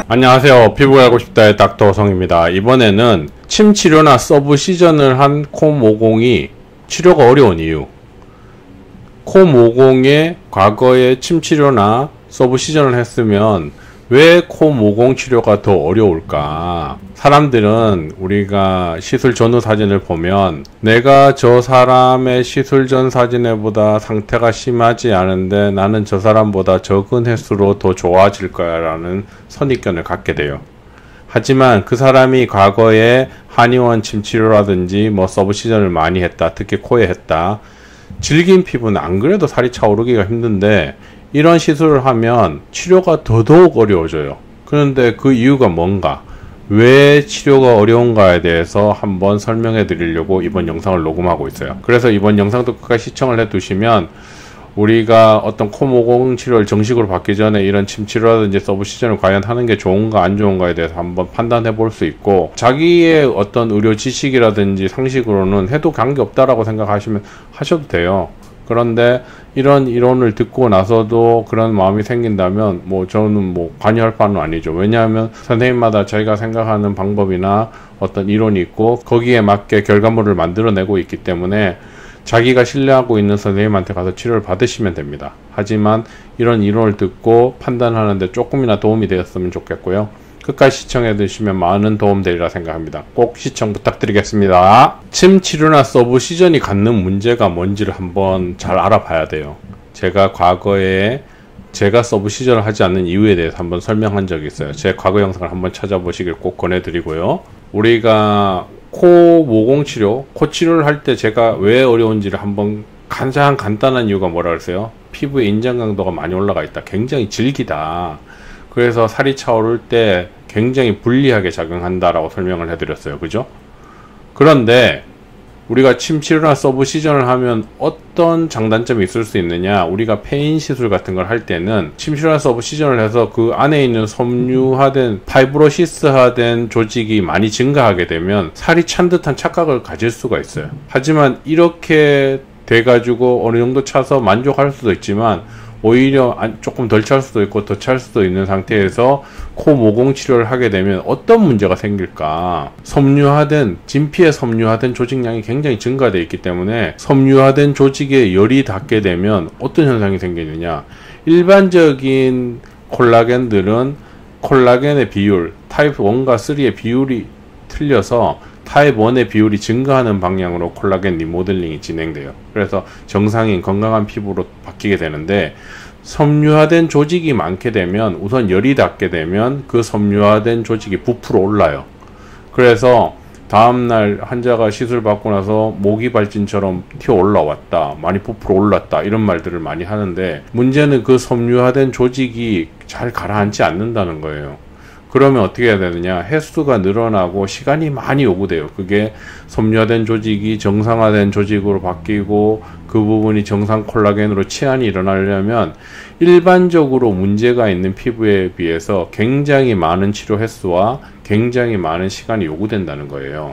안녕하세요. 피부가 알고 싶다의 닥터 성입니다. 이번에는 침 치료나 서브 시전을 한 코 모공이 치료가 어려운 이유, 코 모공에 과거에 침 치료나 서브 시전을 했으면 왜 코 모공 치료가 더 어려울까? 사람들은 우리가 시술 전후 사진을 보면 내가 저 사람의 시술 전 사진에보다 상태가 심하지 않은데 나는 저 사람보다 적은 횟수로 더 좋아질 거야 라는 선입견을 갖게 돼요. 하지만 그 사람이 과거에 한의원 침 치료라든지 서브 시전을 많이 했다, 특히 코에 했다, 질긴 피부는 안 그래도 살이 차오르기가 힘든데 이런 시술을 하면 치료가 더더욱 어려워져요. 그런데 그 이유가 뭔가, 왜 치료가 어려운가에 대해서 한번 설명해 드리려고 이번 영상을 녹음하고 있어요. 그래서 이번 영상도 끝까지 시청을 해 두시면 우리가 어떤 코 모공 치료를 정식으로 받기 전에 이런 침 치료라든지 서브 시전을 과연 하는 게 좋은가 안 좋은가에 대해서 한번 판단해 볼 수 있고, 자기의 어떤 의료 지식이라든지 상식으로는 해도 관계없다라고 생각하시면 하셔도 돼요. 그런데 이런 이론을 듣고 나서도 그런 마음이 생긴다면 저는 관여할 바는 아니죠. 왜냐하면 선생님마다 자기가 생각하는 방법이나 어떤 이론이 있고 거기에 맞게 결과물을 만들어내고 있기 때문에 자기가 신뢰하고 있는 선생님한테 가서 치료를 받으시면 됩니다. 하지만 이런 이론을 듣고 판단하는데 조금이나 도움이 되었으면 좋겠고요. 끝까지 시청해 주시면 많은 도움 되리라 생각합니다. 꼭 시청 부탁드리겠습니다. 침 치료나 서브 시전이 갖는 문제가 뭔지를 한번 잘 알아봐야 돼요. 제가 과거에 제가 서브 시전을 하지 않는 이유에 대해서 한번 설명한 적이 있어요. 제 과거 영상을 한번 찾아보시길 꼭 권해드리고요. 우리가 코 모공 치료, 코 치료를 할 때 제가 왜 어려운지를 한번 가장 간단한 이유가 뭐라 그랬어요? 피부의 인장 강도가 많이 올라가 있다. 굉장히 질기다. 그래서 살이 차오를 때 굉장히 불리하게 작용한다라고 설명을 해드렸어요. 그죠? 그런데 우리가 침 치료나 서브 시전을 하면 어떤 장단점이 있을 수 있느냐, 우리가 페인 시술 같은 걸 할 때는 침 치료나 서브 시전을 해서 그 안에 있는 섬유화된 파이브로시스화된 조직이 많이 증가하게 되면 살이 찬 듯한 착각을 가질 수가 있어요. 하지만 이렇게 돼가지고 어느 정도 차서 만족할 수도 있지만 오히려 조금 덜 찰 수도 있고 더 찰 수도 있는 상태에서 코 모공 치료를 하게 되면 어떤 문제가 생길까? 진피에 섬유화된 조직량이 굉장히 증가되어 있기 때문에 섬유화된 조직에 열이 닿게 되면 어떤 현상이 생기느냐? 일반적인 콜라겐들은 콜라겐의 비율, 타입 1과 3의 비율이 틀려서 타입 1의 비율이 증가하는 방향으로 콜라겐 리모델링이 진행돼요. 그래서 정상인 건강한 피부로 바뀌게 되는데, 섬유화된 조직이 많게 되면 우선 열이 닿게 되면 그 섬유화된 조직이 부풀어 올라요. 그래서 다음날 환자가 시술 받고 나서 모기 발진처럼 튀어 올라왔다, 많이 부풀어 올랐다, 이런 말들을 많이 하는데, 문제는 그 섬유화된 조직이 잘 가라앉지 않는다는 거예요. 그러면 어떻게 해야 되느냐? 횟수가 늘어나고 시간이 많이 요구돼요. 그게 섬유화된 조직이 정상화된 조직으로 바뀌고 그 부분이 정상 콜라겐으로 치환이 일어나려면 일반적으로 문제가 있는 피부에 비해서 굉장히 많은 치료 횟수와 굉장히 많은 시간이 요구된다는 거예요.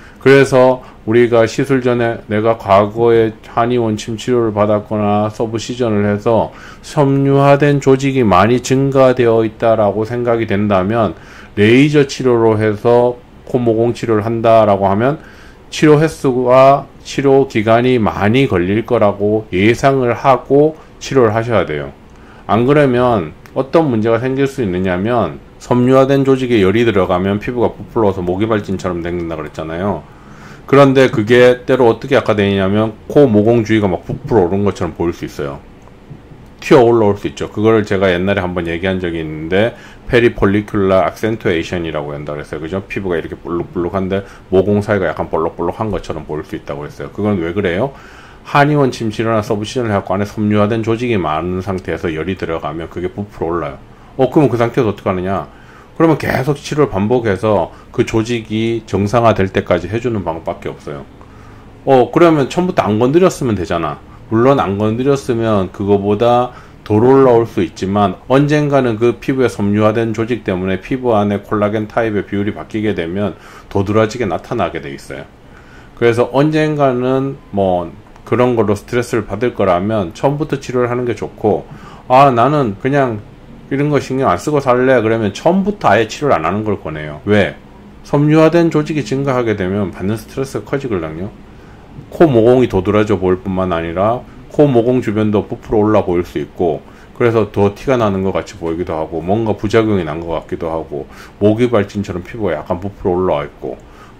그래서 우리가 시술 전에 내가 과거에 한의원 침 치료를 받았거나 서브 시전을 해서 섬유화된 조직이 많이 증가되어 있다라고 생각이 된다면 레이저 치료로 해서 코 모공 치료를 한다라고 하면 치료 횟수와 치료 기간이 많이 걸릴 거라고 예상을 하고 치료를 하셔야 돼요. 안 그러면 어떤 문제가 생길 수 있느냐면, 섬유화된 조직에 열이 들어가면 피부가 부풀어서 모기발진처럼 생긴다 그랬잖아요. 그런데 그게 때로 어떻게 악화되냐면 코 모공 주위가 막 부풀어 오른 것처럼 보일 수 있어요. 튀어 올라올 수 있죠. 그거를 제가 옛날에 한번 얘기한 적이 있는데 페리폴리큘라 악센투에이션이라고 한다 그랬어요. 그죠? 피부가 이렇게 볼록볼록한데 모공 사이가 약간 볼록볼록한 것처럼 보일 수 있다고 했어요. 그건 왜 그래요? 한의원 침 치료나 서브 시전을 해갖고 안에 섬유화된 조직이 많은 상태에서 열이 들어가면 그게 부풀어 올라요. 그러면 그 상태에서 어떻게 하느냐? 그러면 계속 치료를 반복해서 그 조직이 정상화될 때까지 해주는 방법밖에 없어요. 그러면 처음부터 안 건드렸으면 되잖아. 물론 안 건드렸으면 그거보다 덜 올라올 수 있지만 언젠가는 그 피부에 섬유화된 조직 때문에 피부 안에 콜라겐 타입의 비율이 바뀌게 되면 도드라지게 나타나게 돼 있어요. 그래서 언젠가는 그런 걸로 스트레스를 받을 거라면 처음부터 치료를 하는 게 좋고, 나는 그냥 이런 거 신경 안 쓰고 살래? 그러면 처음부터 아예 치료를 안 하는 걸 권해요. 왜? 섬유화된 조직이 증가하게 되면 받는 스트레스가 커지거든요. 코 모공이 도드라져 보일 뿐만 아니라 코 모공 주변도 부풀어 올라 보일 수 있고, 그래서 더 티가 나는 것 같이 보이기도 하고, 뭔가 부작용이 난 것 같기도 하고, 모기발진처럼 피부가 약간 부풀어 올라와 있고,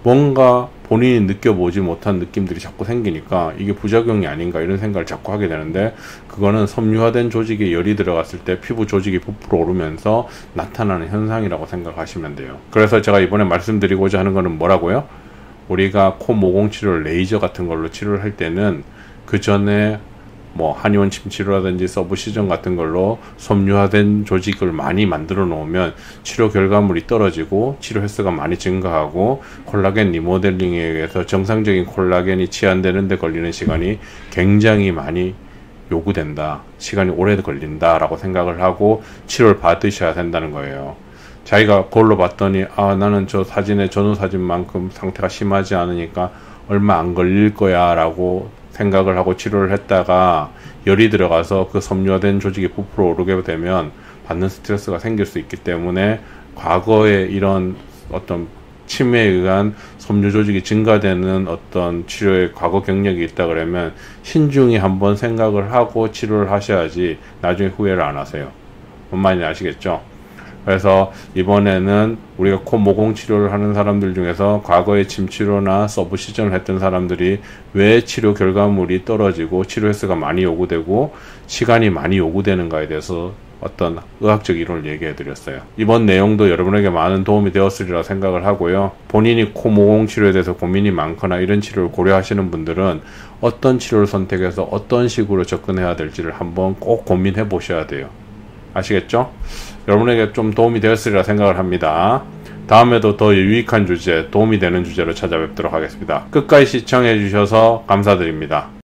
뭔가 본인이 느껴보지 못한 느낌들이 자꾸 생기니까 이게 부작용이 아닌가 이런 생각을 자꾸 하게 되는데, 그거는 섬유화된 조직에 열이 들어갔을 때 피부 조직이 부풀어 오르면서 나타나는 현상이라고 생각하시면 돼요. 그래서 제가 이번에 말씀드리고자 하는 거는 뭐라고요? 우리가 코 모공 치료를 레이저 같은 걸로 치료를 할 때는 그 전에 뭐 한의원 침 치료라든지 서브시전 같은 걸로 섬유화된 조직을 많이 만들어 놓으면 치료 결과물이 떨어지고 치료 횟수가 많이 증가하고 콜라겐 리모델링에 의해서 정상적인 콜라겐이 치환되는 데 걸리는 시간이 굉장히 많이 요구된다, 시간이 오래 걸린다 라고 생각을 하고 치료를 받으셔야 된다는 거예요. 자기가 거울로 봤더니 나는 저 사진에 전후 사진만큼 상태가 심하지 않으니까 얼마 안 걸릴 거야 라고 생각을 하고 치료를 했다가 열이 들어가서 그 섬유화된 조직이 부풀어 오르게 되면 받는 스트레스가 생길 수 있기 때문에, 과거에 이런 어떤 침에 의한 섬유 조직이 증가되는 어떤 치료의 과거 경력이 있다 그러면 신중히 한번 생각을 하고 치료를 하셔야지 나중에 후회를 안 하세요. 뭔 말인지 아시겠죠? 그래서 이번에는 우리가 코 모공 치료를 하는 사람들 중에서 과거에 침 치료나 서브 시전을 했던 사람들이 왜 치료 결과물이 떨어지고 치료 횟수가 많이 요구되고 시간이 많이 요구되는가에 대해서 어떤 의학적 이론을 얘기해 드렸어요. 이번 내용도 여러분에게 많은 도움이 되었으리라 생각을 하고요. 본인이 코 모공 치료에 대해서 고민이 많거나 이런 치료를 고려하시는 분들은 어떤 치료를 선택해서 어떤 식으로 접근해야 될지를 한번 꼭 고민해 보셔야 돼요. 아시겠죠? 여러분에게 좀 도움이 되었으리라 생각을 합니다. 다음에도 더 유익한 주제, 도움이 되는 주제로 찾아뵙도록 하겠습니다. 끝까지 시청해 주셔서 감사드립니다.